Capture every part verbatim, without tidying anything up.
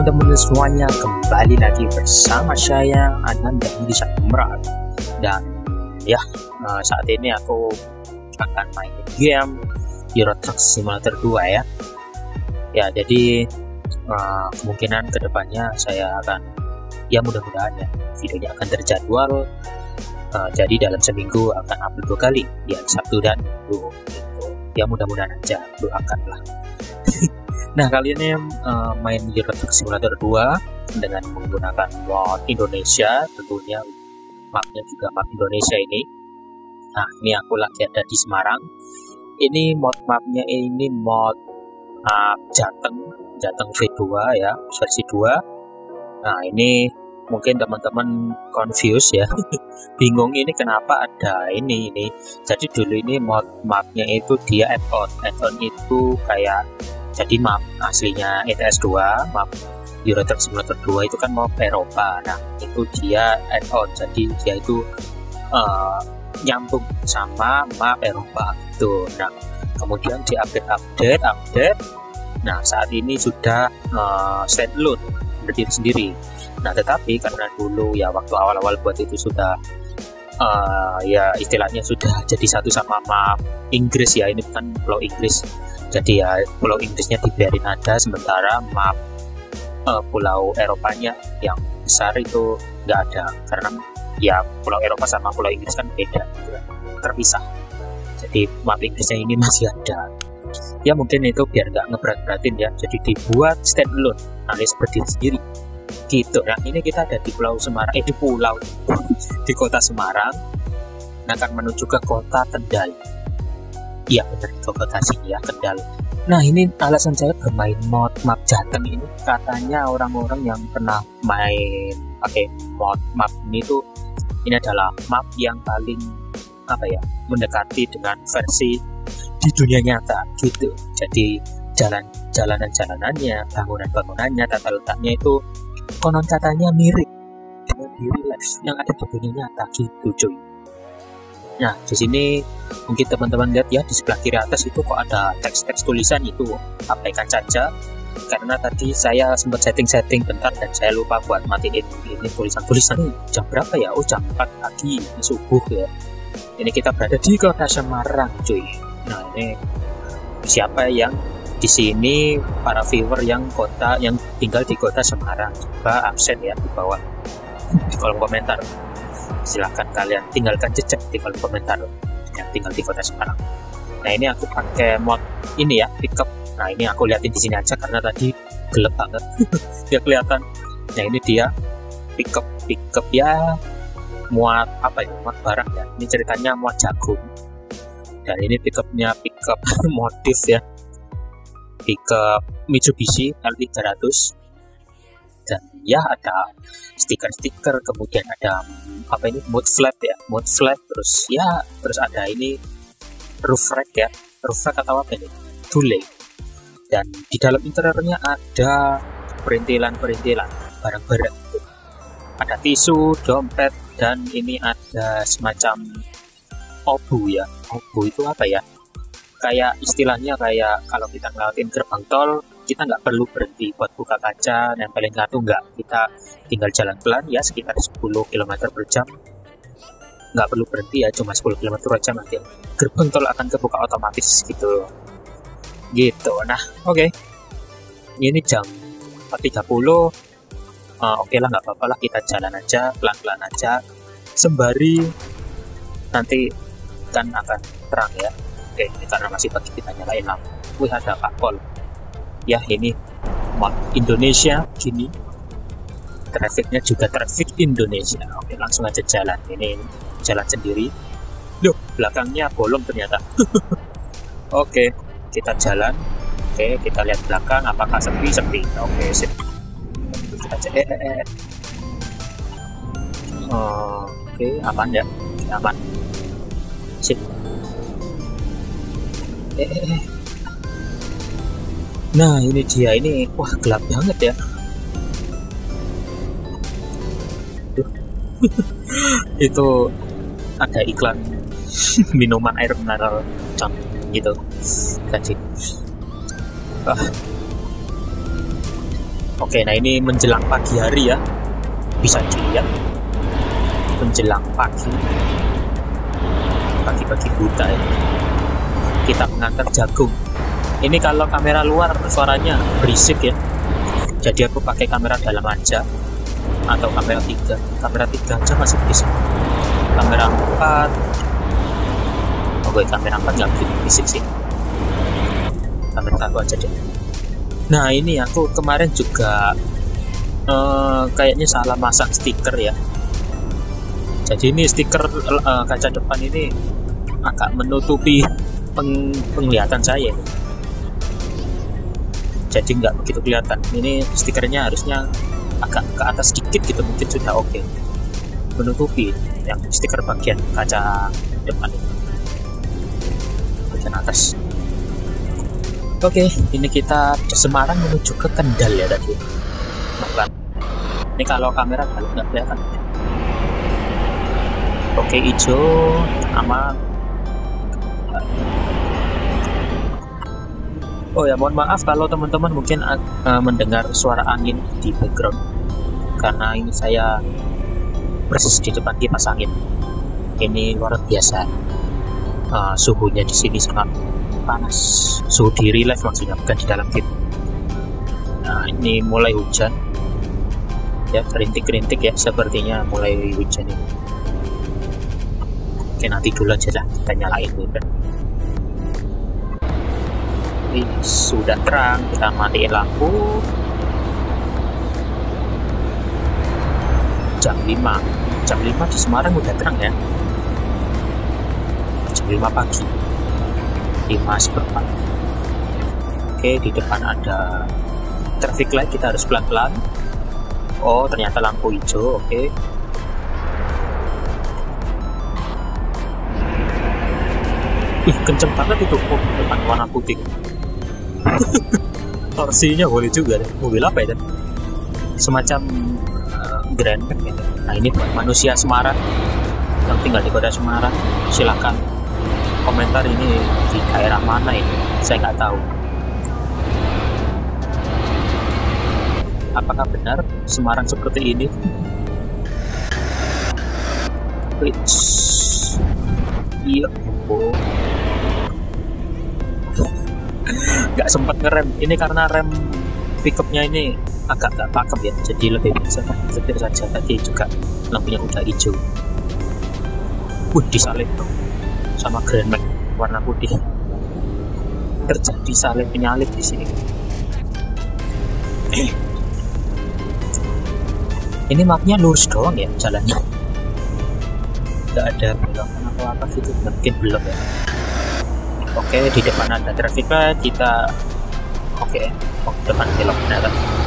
teman-teman semuanya, kembali lagi bersama saya Ananda di Sakmrat. Dan ya, saat ini aku akan main game Euro Truck Simulator dua ya. Ya, jadi uh, kemungkinan kedepannya saya akan, ya mudah-mudahan ya, videonya akan terjadwal. Uh, jadi dalam seminggu akan upload dua kali, ya Sabtu dan Minggu. Gitu. Ya mudah-mudahan aja, doakanlah. Nah, kali ini uh, main Euro Truck Simulator dua dengan menggunakan mod Indonesia, tentunya mapnya juga map Indonesia ini. Nah, ini aku lagi ada di Semarang. Ini mod mapnya ini mod uh, Jateng, Jateng V dua ya, versi dua. Nah, ini mungkin teman-teman confused ya, bingung ini kenapa ada ini ini. Jadi dulu ini mod mapnya itu dia add-on, add-on itu kayak jadi map aslinya E T S dua, map Euro Truck Simulator dua itu kan map Eropa. Nah, itu dia add-on, jadi dia itu uh, nyambung sama map Eropa itu. Nah, kemudian di update-update, update. Nah, saat ini sudah uh, standalone, berdiri sendiri. Nah, tetapi karena dulu ya waktu awal-awal buat itu sudah uh, ya istilahnya sudah jadi satu sama map Inggris ya, ini kan pulau Inggris. Jadi ya pulau Inggrisnya dibiarin ada, sementara map uh, pulau Eropanya yang besar itu nggak ada, karena ya pulau Eropa sama pulau Inggris kan beda, terpisah. Jadi map Inggrisnya ini masih ada. Ya mungkin itu biar nggak ngeberat-beratin ya, jadi dibuat standalone, alias berdiri sendiri. Gitu. Nah, ini kita ada di Pulau Semarang, eh di pulau di kota Semarang, akan menuju ke kota Kendal. Iya benar, ke kota sini ya, Kendal. Nah, ini alasan saya bermain mod map Jateng ini, katanya orang-orang yang pernah main pakai mod map ini tuh, ini adalah map yang paling apa ya, mendekati dengan versi di dunia nyata gitu. Jadi jalan jalanan-jalanannya, bangunan-bangunannya, tata letaknya itu konon katanya mirip dengan di real life yang ada di dunia nyata gitu cuy. Nah, di sini mungkin teman-teman lihat ya, di sebelah kiri atas itu kok ada teks-teks tulisan, itu abaikan saja karena tadi saya sempat setting-setting bentar dan saya lupa buat matiin ini tulisan-tulisan. Jam berapa ya? Oh, jam empat pagi, ini subuh ya. Ini kita berada di kota Semarang cuy. Nah, ini siapa yang di sini para viewer yang kota yang tinggal di kota Semarang, coba absen ya di bawah di kolom komentar. Silahkan kalian tinggalkan jejak di kolom komentar yang tinggal di kota Semarang. Nah, ini aku pakai mod ini ya, pickup. Nah, ini aku liatin di sini aja karena tadi gelap banget dia kelihatan. Nah, ini dia pickup pickup ya, muat apa ya, muat barang ya. Ini ceritanya muat jagung. Dan ini pickupnya pickup motif ya, pickup Mitsubishi L tiga ratus. Dan ya ada stiker-stiker, kemudian ada apa ini, mud flap ya, mud flap, terus ya terus ada ini roof rack ya, roof rack atau apa ini, tule. Dan di dalam interiornya ada perintilan-perintilan barang-barang, ada tisu, dompet, dan ini ada semacam obu ya. Obu itu apa ya, kayak istilahnya kayak kalau kita ngelewatin gerbang tol, kita nggak perlu berhenti buat buka kaca, nempelin kartu, nggak. Kita tinggal jalan pelan ya, sekitar sepuluh kilometer per jam. Nggak perlu berhenti ya, cuma sepuluh kilometer per jam, nanti gerbang tol akan kebuka otomatis gitu. Gitu. Nah, oke. Okay. Ini jam empat tiga puluh. Uh, oke okay lah, nggak apa-apa lah, kita jalan aja, pelan-pelan aja. Sembari nanti kan akan terang ya. Oke, okay, karena masih pagi kita nyalain lampu. Wih, ada Pak Pol. Ya, ini mod Indonesia gini. Trafiknya juga trafik Indonesia. Oke, langsung aja jalan. Ini jalan sendiri. Loh, belakangnya bolong ternyata. Oke, kita jalan. Oke, kita lihat belakang apakah sepi, sepi. Oke, sip. Kita aja eh, eh, eh. Oke, aman ya? Aman. Sip. Eh, eh, eh. Nah, ini dia, ini wah gelap banget ya. Itu ada iklan minuman air mineral gitu. Kasih. Ah. Oke, nah ini menjelang pagi hari ya, bisa dilihat menjelang pagi, pagi-pagi buta ya. Kita mengantar jagung. Ini kalau kamera luar suaranya berisik ya, jadi aku pakai kamera dalam aja atau kamera tiga. Kamera tiga aja masih berisik. Kamera empat, oke kamera empat nggak begitu berisik sih. Kamera satu aja deh. Nah ini aku kemarin juga uh, kayaknya salah masang stiker ya. Jadi ini stiker uh, kaca depan ini agak menutupi peng penglihatan saya. Jadi nggak begitu kelihatan. Ini stikernya harusnya agak ke atas sedikit gitu, mungkin sudah oke. Okay. Menutupi yang stiker bagian kaca depan ini. Bagian atas. Oke, ini kita di Semarang menuju ke Kendal ya tadi. Bukan. Ini kalau kamera kalau nggak kelihatan. Oke, hijau, aman. Oh ya, mohon maaf kalau teman-teman mungkin uh, mendengar suara angin di background, karena ini saya persis di depan kipas angin. Ini luar biasa. Uh, suhunya di sini sangat panas, suhu di real life maksudnya, bukan di dalam game. Nah ini mulai hujan ya, kerintik-kerintik ya, sepertinya mulai hujan ini. Oke, nanti dulu aja lah kita nyalain dulu kan. Ini sudah terang, kita matiin lampu. Jam lima, jam lima di Semarang udah terang ya, jam lima pagi, lima seperempat. Oke, di depan ada traffic light, kita harus pelan-pelan. Oh, ternyata lampu hijau. Oke. Ih, kenceng banget itu. Oh, depan warna putih. Torsinya boleh juga deh. Mobil apa ya? Semacam uh, Grand Max gitu. Nah, ini buat manusia Semarang yang tinggal di kota Semarang, silakan komentar ini di daerah mana ini, saya nggak tahu. Apakah benar Semarang seperti ini? Iya, oh. Nggak sempat ngerem. Ini karena rem pickupnya ini agak nggak pakem ya, jadi lebih bisa setir saja. Tadi juga lampunya udah hijau. Wih, disalib dong sama Grand Max warna putih. Terjadi salib penyalip di sini. Ini mapnya lurus doang ya jalannya, nggak ada belokan atau apa gitu, mungkin belum ya. Oke, di depan ada traffic light, kita oke, oh, depan belok benar.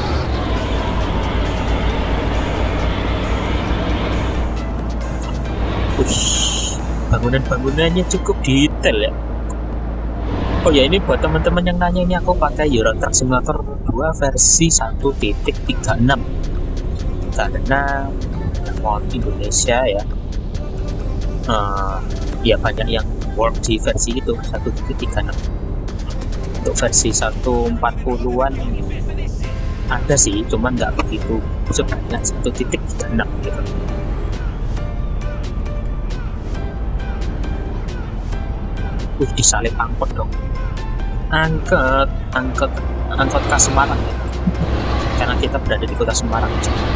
Wih, bangunan-bangunannya cukup detail ya. Oh ya, ini buat teman-teman yang nanya, ini aku pakai Euro Truck Simulator dua versi satu titik tiga enam karena mod Indonesia ya, uh, ya banyak yang work di versi itu satu titik tiga enam. Untuk versi seratus empat puluhan ada sih, cuman nggak begitu sebanyak satu titik tiga enam gitu. Uh, disalib angkot dong. Angkot, angkot, angkot ke Semarang ya. Karena kita berada di kota Semarang.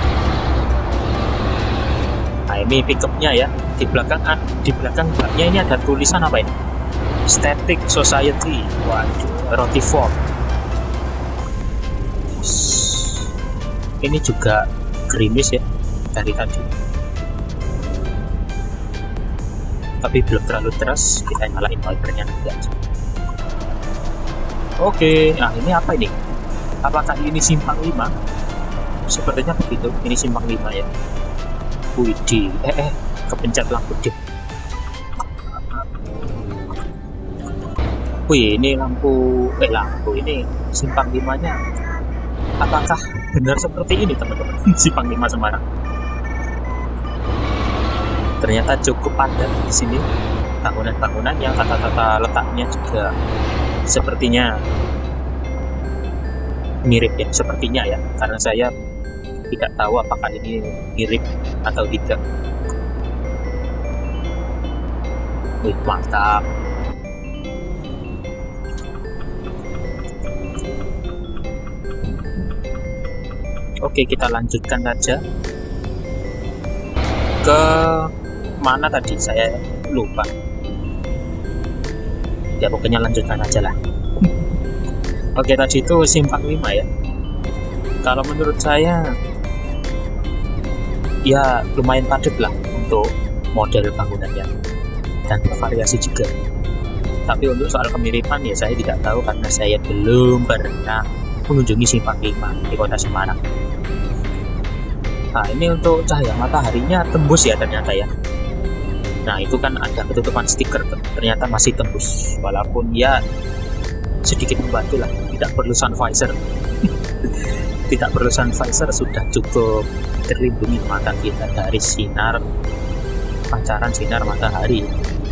Nah, ini pickupnya ya. Di belakang, di belakang baknya ini ada tulisan apa ini? Static Society. Waduh, Roti Ford. Ini juga gerimis ya dari tadi. Tapi belum terlalu deras, kita nyalain wipernya nanti aja. Oke, nah ini apa ini? Apakah ini simpang lima? Sepertinya begitu, ini simpang lima ya. Widih, eh eh, kepencet lampu dip. Wih, ini lampu, eh lampu ini simpang limanya. Apakah benar seperti ini teman-teman? Simpang lima Semarang. Ternyata cukup padat di sini, bangunan-bangunan yang tata-tata letaknya juga sepertinya mirip ya, sepertinya ya, karena saya tidak tahu apakah ini mirip atau tidak. Wih, mantap. Oke, kita lanjutkan saja ke mana tadi, saya lupa ya, pokoknya lanjutkan aja lah. Oke, tadi itu simpang lima ya. Kalau menurut saya ya lumayan padat lah untuk model bangunannya dan bervariasi juga. Tapi untuk soal kemiripan ya saya tidak tahu karena saya belum pernah mengunjungi simpang lima di kota Semarang. Nah, ini untuk cahaya mataharinya tembus ya ternyata ya. Nah, itu kan ada ketutupan stiker, ternyata masih tembus, walaupun ya sedikit membantu lah, tidak perlu sun visor. Tidak perlu sun visor, sudah cukup terlindungi mata kita dari sinar pancaran sinar matahari.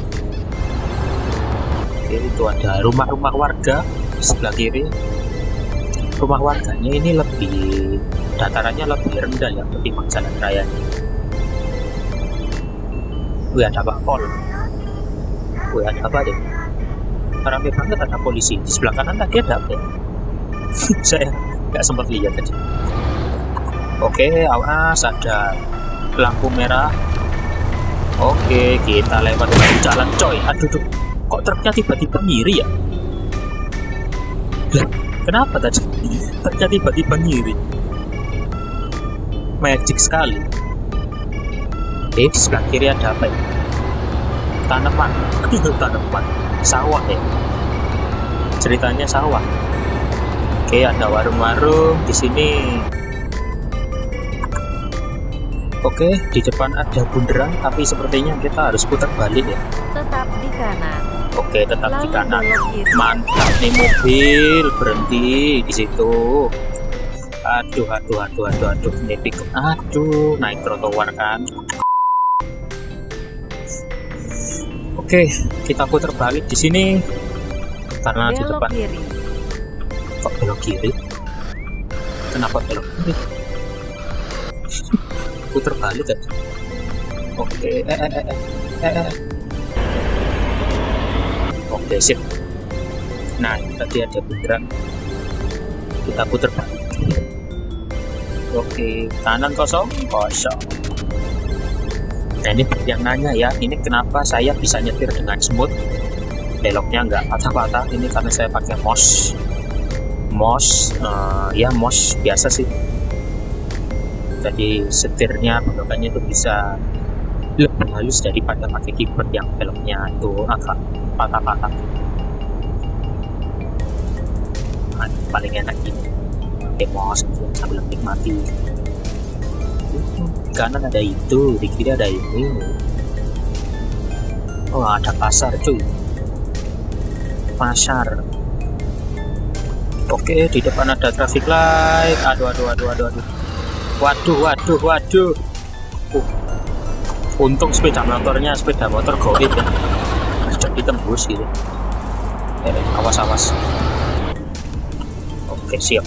Oke, itu ada rumah-rumah warga di sebelah kiri. Rumah warganya ini lebih, datarannya lebih rendah ya ketimbang jalan raya. Wih, ada Pak Pol. Wih, ada apa deh? Ramai banget, ada polisi. Di sebelah kanan tadi ada apa ya? Saya nggak sempat lihat tadi. Oke, awas, ada lampu merah. Oke, kita lewat jalan coy. Aduh, tuh. Kok truknya tiba-tiba ngiri ya? Lah, kenapa tadi? Truknya tiba-tiba ngiri. Magic sekali. Eh, di sebelah kiri ada apa ya? Tanaman. Tanaman. Sawah ya. Ceritanya sawah. Oke, ada warung-warung di sini. Oke, di depan ada bundaran, tapi sepertinya kita harus putar balik ya. Tetap di kanan. Oke, tetap Lalu di kanan. kiri. Mantap nih, mobil berhenti di situ. Aduh, aduh, aduh, aduh, aduh, ini pick up. Aduh, naik trotoar kan. Oke, kita putar balik di sini karena di Belok depan. kiri. Kok belok kiri? Kenapa belok kiri? Putar balik kan? Oke, eh, eh, eh, eh, eh. Oke, sip. Nah, tadi ada bundaran. Kita putar balik. Oke, kanan kosong, kosong. Nah, ini yang nanya ya, ini kenapa saya bisa nyetir dengan smooth, beloknya nggak patah-patah. Ini karena saya pakai mouse, mouse, uh, ya mouse biasa sih. Jadi setirnya belokannya itu bisa lebih halus daripada pakai keyboard yang beloknya itu agak patah-patah. Nah, paling enak ini pakai mouse sambil menikmati. Di kanan ada itu, di kiri ada ini. Oh, ada pasar cuy, pasar. Oke, di depan ada traffic light. Aduh, aduh, aduh, aduh, aduh. Waduh, waduh, waduh. Uh, untung sepeda motornya sepeda motor goib ya, jadi tembus gitu. Eh, awas, awas. Oke, siap.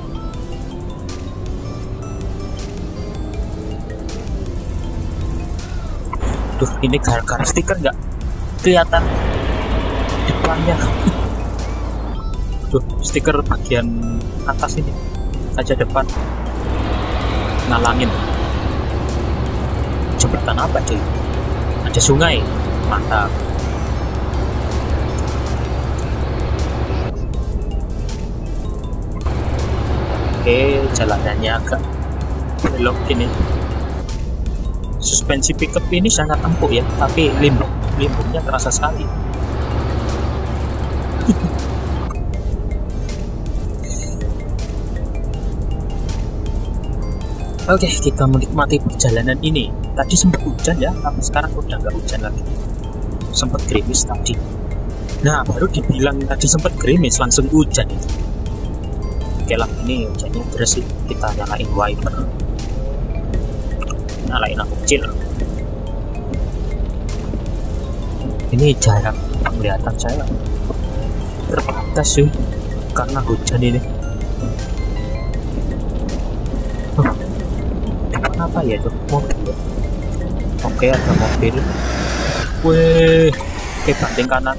Duh, ini gara-gara stiker nggak kelihatan depannya. Duh, stiker bagian atas ini kaca depan ngalangin. Jembatan apa cuy? Ada sungai, mantap. Oke, jalanannya agak belok gini. Suspensi pickup ini sangat empuk ya, tapi limbung limbungnya terasa sekali. Oke, kita menikmati perjalanan ini. Tadi sempat hujan ya, tapi sekarang udah nggak hujan lagi. Sempat gerimis tadi. Nah, baru dibilang tadi sempat gerimis langsung hujan itu. Oke lah, ini hujannya deras sih. Kita nyalain wiper. Nyalain lampu kecil. Ini jarak penglihatan saya terbatas sih karena hujan ini. apa ya itu mobil ya? Oke, ada mobil. Wih, oke, banting kanan.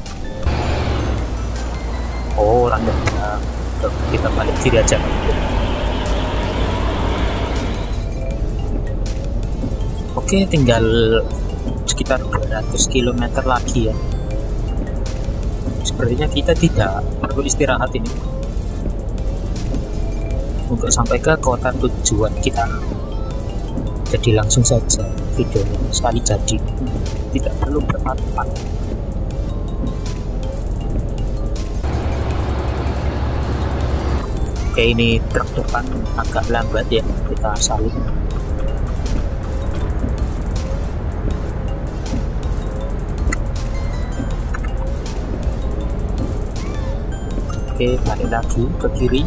Oh, landai. Nah, kita balik kiri aja. Oke, tinggal sekitar dua ratus kilometer lagi ya. Sepertinya kita tidak perlu istirahat ini untuk sampai ke kota tujuan kita. Jadi langsung saja videonya sekali jadi, tidak perlu berpat-pat. Oke, ini truk depan agak lambat ya, kita salib. Oke, balik lagi ke kiri.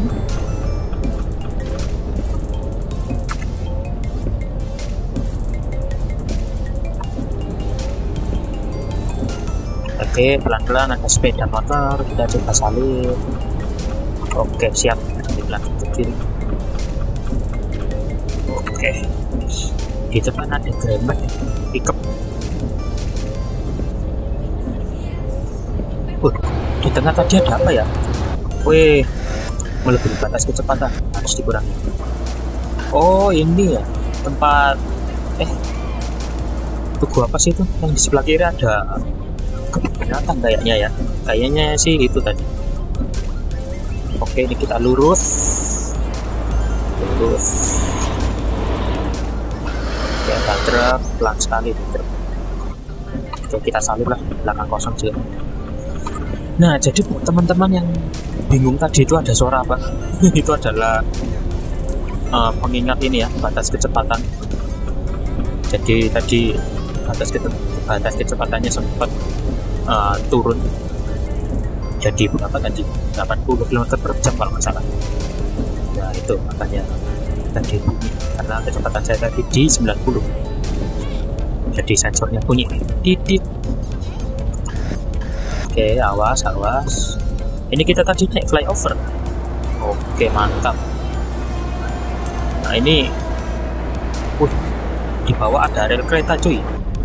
Oke, pelan-pelan ada sepeda motor, kita coba salib. Oke, siap, balik lagi ke kiri. Oke, di depan ada gerobak pickup. Uh, di tengah tadi ada apa ya? Wih, melebihi batas kecepatan, harus dikurangi. Oh, ini ya tempat eh tugu apa sih itu? Yang di sebelah kiri ada kebun binatang kayaknya ya. Kayaknya sih itu tadi. Oke, ini kita lurus. Lurus. Oke, ada truk, pelan sekali truk. Oke, kita salib lah, belakang kosong juga. Nah, jadi buat teman-teman yang bingung tadi itu ada suara apa, itu adalah uh, pengingat ini ya, batas kecepatan. Jadi tadi batas, kece batas kecepatannya sempat uh, turun. Jadi berapa tadi? delapan puluh kilometer per jam kalau nggak salah. Nah itu makanya tadi bunyi, karena kecepatan saya tadi di sembilan puluh. Jadi sensornya bunyi titit. Oke, awas, awas. Ini kita tadi naik flyover. Oke, mantap. Nah ini, uh, di bawah ada rel kereta cuy.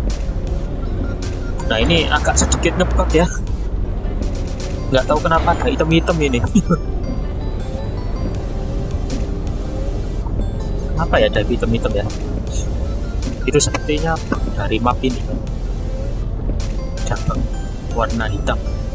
Nah ini agak sedikit ngebug ya. Nggak tahu kenapa ada hitam-hitam ini. Apa ya ada hitam-hitam ya? Itu sepertinya dari map ini. Cabang warna hitam.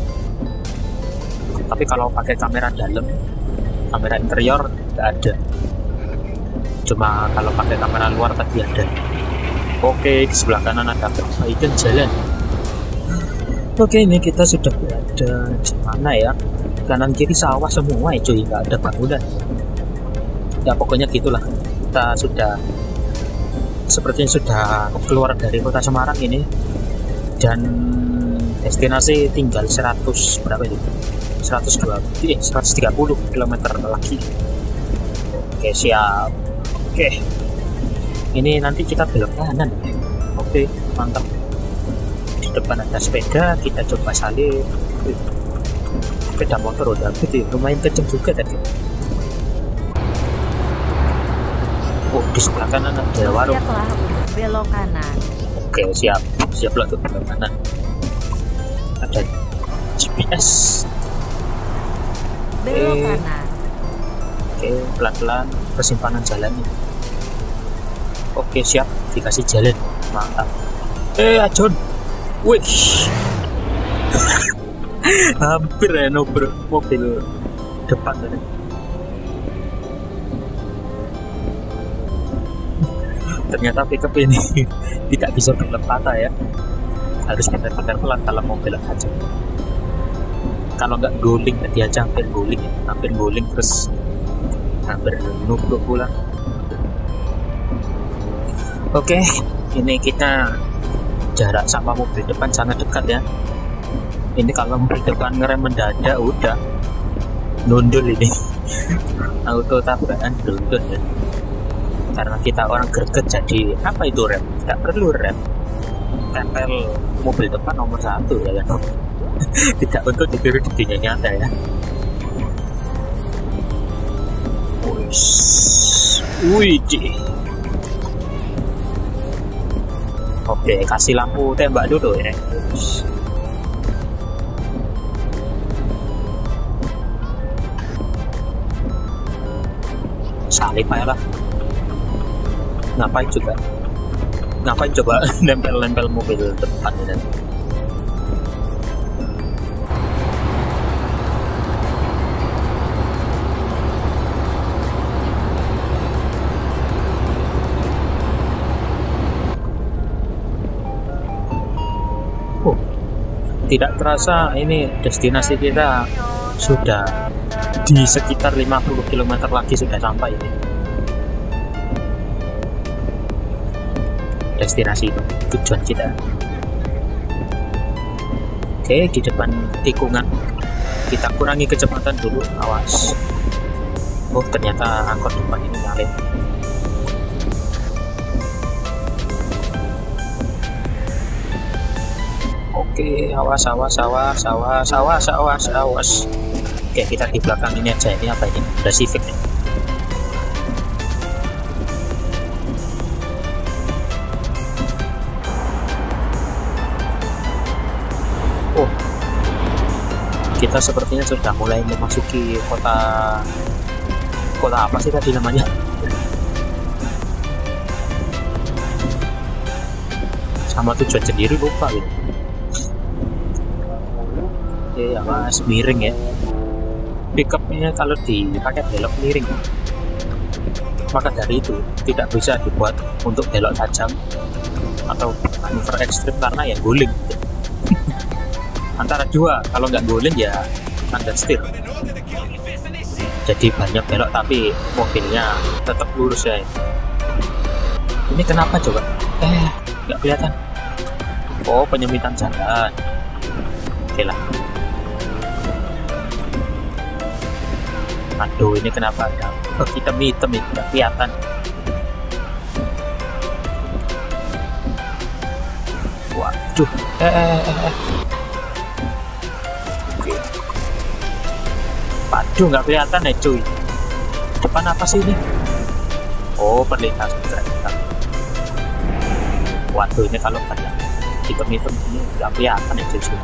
Tapi kalau pakai kamera dalam, kamera interior nggak ada. Cuma kalau pakai kamera luar tadi ada. Oke, di sebelah kanan ada perbaikan jalan. Oke, ini kita sudah berada di mana ya? Kanan kiri sawah semua ya cuy, nggak ada bangunan. Ya pokoknya gitulah. Kita sudah sepertinya sudah keluar dari kota Semarang ini, dan destinasi tinggal seratus berapa itu? seratus dua puluh, eh, seratus tiga puluh kilometer lagi. Oke, siap. Oke, ini nanti kita belok kanan. Oke, mantap. Di depan ada sepeda, kita coba salib. Sepeda motor udah gede, lumayan kenceng juga tadi. Oh, di sebelah kanan ada warung. Siaplah belok kanan. Oke, siap. Siaplah untuk belok kanan. Ada G P S. Belok Oke. kanan. Oke, pelan-pelan persimpangan jalannya. Oke, siap, dikasih jalan. Mantap. Eh, John. Wih. Hampir ya nobel mobil depan tadi. Ternyata pickup ini tidak bisa belok patah ya. Harus benar-benar pelan kalau mau belok aja. Kalau nggak guling, dia aja hampir guling ya. Hampir guling terus hampir nubruk pulang. Oke, ini kita jarak sama mobil depan sangat dekat ya. Ini kalau mobil depan ngerem mendadak udah nundul ini. Auto tabrakan nundul ya. Karena kita orang greget, jadi apa itu rem? Tidak perlu rem. Tempel mobil depan nomor satu ya kan. Tidak untuk ditiru di dunia nyata ya. Wih, Oke, kasih lampu tembak dulu ya. Salib aja lah. Ngapain juga? Ngapain coba nempel-nempel mobil depan ini? Oh, tidak terasa ini destinasi kita sudah di sekitar lima puluh kilometer lagi sudah sampai ini. Destinasi tujuan kita. Oke, di depan tikungan kita kurangi kecepatan dulu, awas. Oh, ternyata angkot depan ini nyalip. Oke, awas awas awas awas awas awas awas. Oke, kita di belakang ini aja. Ini apa ini? Ada Civic nih. Oh, kita sepertinya sudah mulai memasuki kota kota apa sih tadi namanya? Sama tujuan sendiri lupa gitu. Oke, awas miring ya. Pickupnya kalau dipakai belok miring, maka dari itu tidak bisa dibuat untuk belok tajam atau manuver ekstrim karena ya guling. Antara dua, kalau nggak guling ya understeer. Jadi banyak belok tapi mobilnya tetap lurus ya. Ini kenapa coba? Eh, nggak kelihatan. Oh, penyempitan jalan. Oke lah. Aduh, ini kenapa ada oh, hitam-hitam itu nggak kelihatan. Waduh, eh, eh, eh, eh. Oke. Waduh, nggak kelihatan ya cuy. Depan apa sih ini? Oh, perlintasan kereta. Waduh, ini kalau ada hitam-hitam ini nggak kelihatan ya cuy.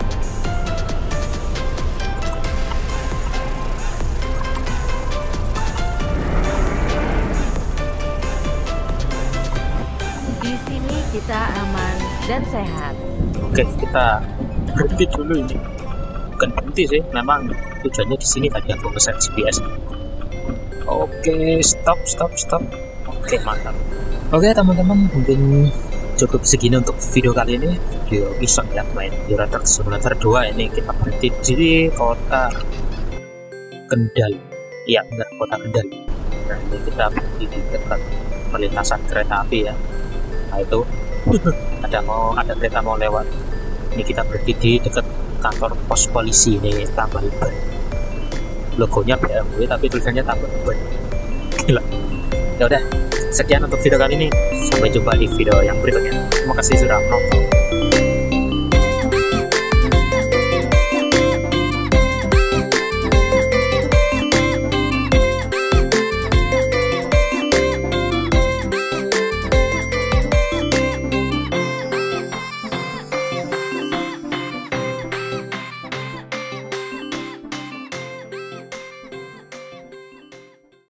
Kita aman dan sehat. Oke, kita berhenti dulu ini. Bukan berhenti sih, memang tujuannya di sini tadi aku pesan G P S. Oke, stop, stop, stop. Oke, mantap. Oke teman-teman, mungkin cukup segini untuk video kali ini. Video iseng ya, main Euro Truck Simulator dua. Ini kita berhenti di kota Kendal. Iya, benar, kota Kendal. Nah, ini kita berhenti di dekat perlintasan kereta api ya. Nah itu ada mau ada kereta mau lewat. Ini kita berhenti di dekat kantor pos polisi ini, Tambal Ban. Logonya B M W tapi tulisannya Tambal Ban. Gila. Ya udah, sekian untuk video kali ini. Sampai jumpa di video yang berikutnya. Terima kasih sudah menonton.